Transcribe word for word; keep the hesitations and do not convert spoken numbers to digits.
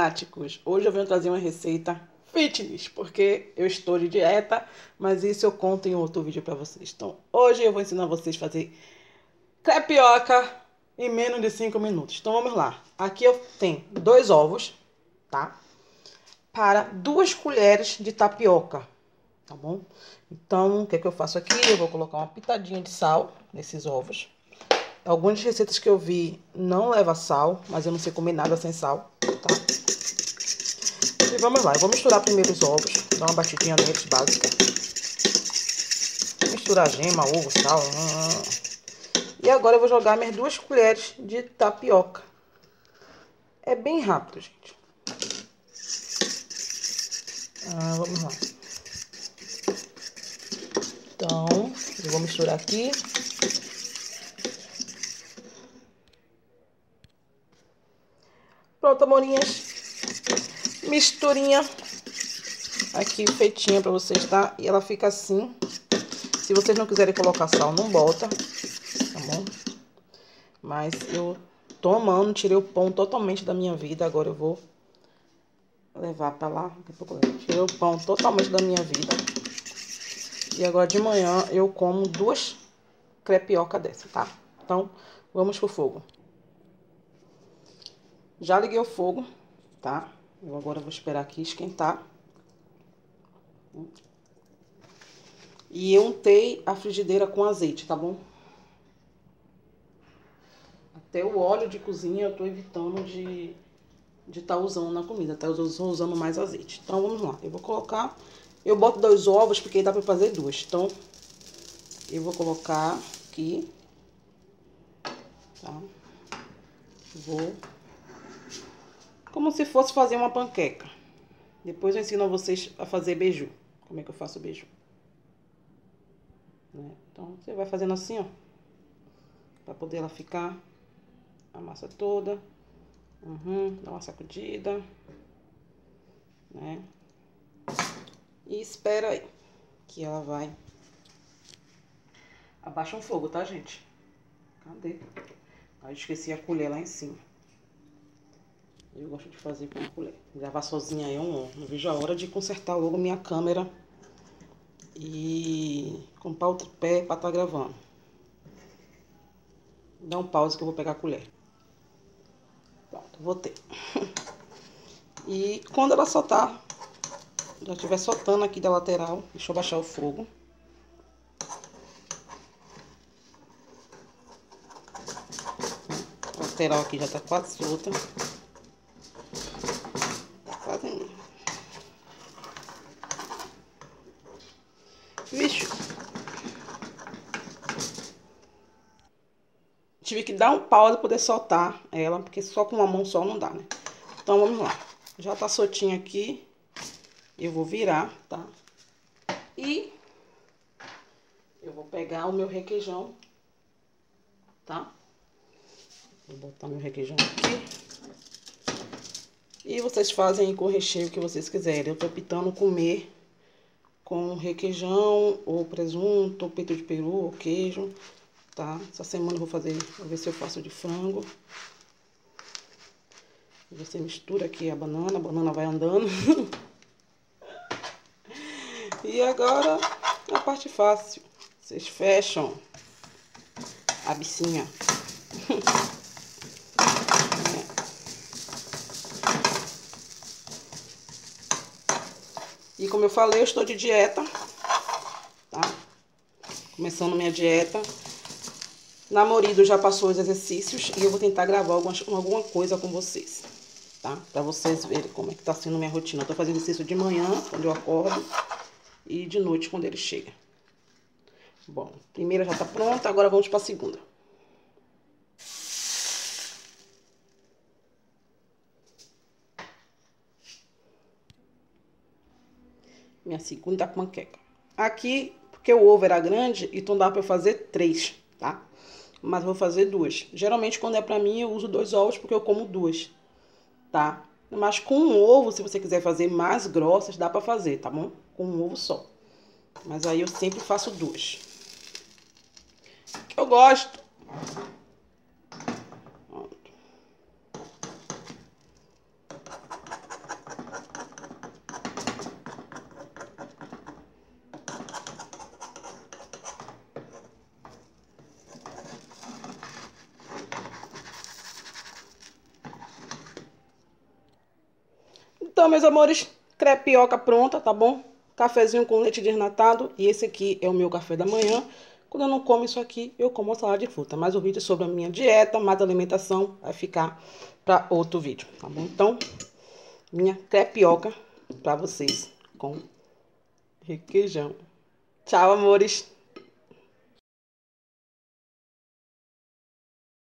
práticos. Hoje eu venho trazer uma receita fitness, porque eu estou de dieta, mas isso eu conto em outro vídeo para vocês. Então, hoje eu vou ensinar vocês a fazer crepioca em menos de cinco minutos. Então, vamos lá. Aqui eu tenho dois ovos, tá? Para duas colheres de tapioca, tá bom? Então, o que é que eu faço aqui? Eu vou colocar uma pitadinha de sal nesses ovos. Algumas receitas que eu vi não leva sal, mas eu não sei comer nada sem sal, tá? E vamos lá, eu vou misturar primeiro os ovos, dar uma batidinha neles básica. Misturar a gema, ovo, sal. E agora eu vou jogar minhas duas colheres de tapioca. É bem rápido, gente. Ah, vamos lá. Então, eu vou misturar aqui. Pronto, amorinhas. Misturinha aqui feitinha pra vocês, tá? E ela fica assim. Se vocês não quiserem colocar sal, não bota, tá bom? Mas eu tô amando, tirei o pão totalmente da minha vida. Agora eu vou levar pra lá. Daqui a pouco eu levo. Tirei o pão totalmente da minha vida. E agora de manhã eu como duas crepioca dessa, tá? Então, vamos pro fogo. Já liguei o fogo, tá? Eu agora vou esperar aqui esquentar. E eu untei a frigideira com azeite, tá bom? Até o óleo de cozinha eu tô evitando de de tá usando na comida, tá? Eu tô usando mais azeite. Então, vamos lá. Eu vou colocar... Eu boto dois ovos, porque dá pra fazer duas. Então, eu vou colocar aqui, tá? Vou... Como se fosse fazer uma panqueca. Depois eu ensino a vocês a fazer beiju. Como é que eu faço beiju. Né? Então, você vai fazendo assim, ó. Pra poder ela ficar a massa toda. Uhum, dá uma sacudida. Né? E espera aí. Que ela vai... Abaixa o fogo, tá, gente? Cadê? Aí eu esqueci a colher lá em cima. Eu gosto de fazer com a colher. Gravar sozinha aí é um honra. Não vejo a hora de consertar logo minha câmera e comprar o tripé pra estar gravando. Dá um pause que eu vou pegar a colher. Pronto, vou ter. E quando ela soltar, já estiver soltando aqui da lateral, deixa eu baixar o fogo. A lateral aqui já tá quase solta. Vixe. Tive que dar um pau pra poder soltar ela, porque só com uma mão só não dá, né? Então, vamos lá. Já tá soltinha aqui. Eu vou virar, tá? E eu vou pegar o meu requeijão, tá? Vou botar meu requeijão aqui. E vocês fazem com o recheio que vocês quiserem. Eu tô optando comer com requeijão, ou presunto, ou peito de peru, ou queijo, tá? Essa semana eu vou fazer, vou ver se eu faço de frango. Você mistura aqui a banana, a banana vai andando. E agora, a parte fácil. Vocês fecham a bicinha. E como eu falei, eu estou de dieta, tá? Começando minha dieta. Namorido já passou os exercícios e eu vou tentar gravar algumas, alguma coisa com vocês, tá? Pra vocês verem como é que tá sendo minha rotina. Eu tô fazendo exercício de manhã, quando eu acordo, e de noite, quando ele chega. Bom, a primeira já tá pronta, agora vamos pra segunda. Minha segunda panqueca. Aqui, porque o ovo era grande, então dá pra eu fazer três, tá? Mas vou fazer duas. Geralmente, quando é pra mim, eu uso dois ovos, porque eu como duas, tá? Mas com um ovo, se você quiser fazer mais grossas, dá pra fazer, tá bom? Com um ovo só. Mas aí eu sempre faço duas. Eu gosto. Pronto. Então, meus amores, crepioca pronta, tá bom? Cafezinho com leite desnatado. E esse aqui é o meu café da manhã. Quando eu não como isso aqui, eu como salada de fruta. Mas o vídeo sobre a minha dieta, mais alimentação, vai ficar para outro vídeo, tá bom? Então, minha crepioca para vocês com requeijão. Tchau, amores!